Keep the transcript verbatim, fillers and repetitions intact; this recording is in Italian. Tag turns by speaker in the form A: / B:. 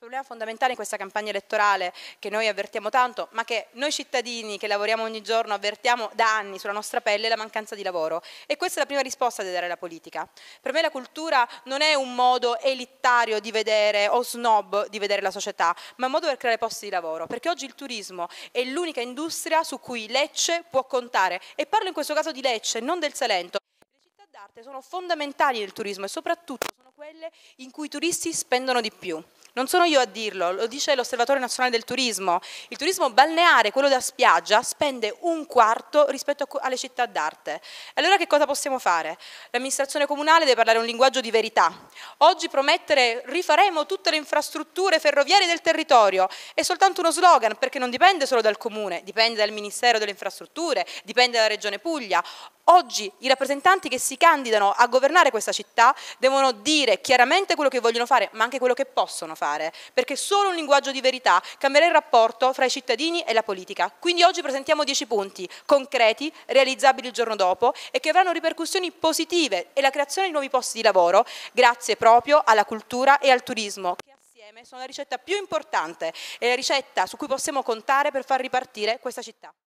A: Il problema fondamentale in questa campagna elettorale che noi avvertiamo tanto, ma che noi cittadini che lavoriamo ogni giorno avvertiamo da anni sulla nostra pelle, è la mancanza di lavoro. E questa è la prima risposta da dare alla politica. Per me la cultura non è un modo elitario di vedere o snob di vedere la società, ma un modo per creare posti di lavoro, perché oggi il turismo è l'unica industria su cui Lecce può contare. E parlo in questo caso di Lecce, non del Salento. Le città d'arte sono fondamentali nel turismo e soprattutto sono quelle in cui i turisti spendono di più. Non sono io a dirlo, lo dice l'Osservatorio Nazionale del Turismo. Il turismo balneare, quello da spiaggia, spende un quarto rispetto alle città d'arte. Allora che cosa possiamo fare? L'amministrazione comunale deve parlare un linguaggio di verità. Oggi promettere rifaremo tutte le infrastrutture ferroviarie del territorio è soltanto uno slogan, perché non dipende solo dal comune, dipende dal Ministero delle Infrastrutture, dipende dalla Regione Puglia. Oggi i rappresentanti che si candidano a governare questa città devono dire chiaramente quello che vogliono fare, ma anche quello che possono fare, perché solo un linguaggio di verità cambierà il rapporto fra i cittadini e la politica. Quindi oggi presentiamo dieci punti concreti, realizzabili il giorno dopo e che avranno ripercussioni positive e la creazione di nuovi posti di lavoro grazie proprio alla cultura e al turismo, che assieme sono la ricetta più importante e la ricetta su cui possiamo contare per far ripartire questa città.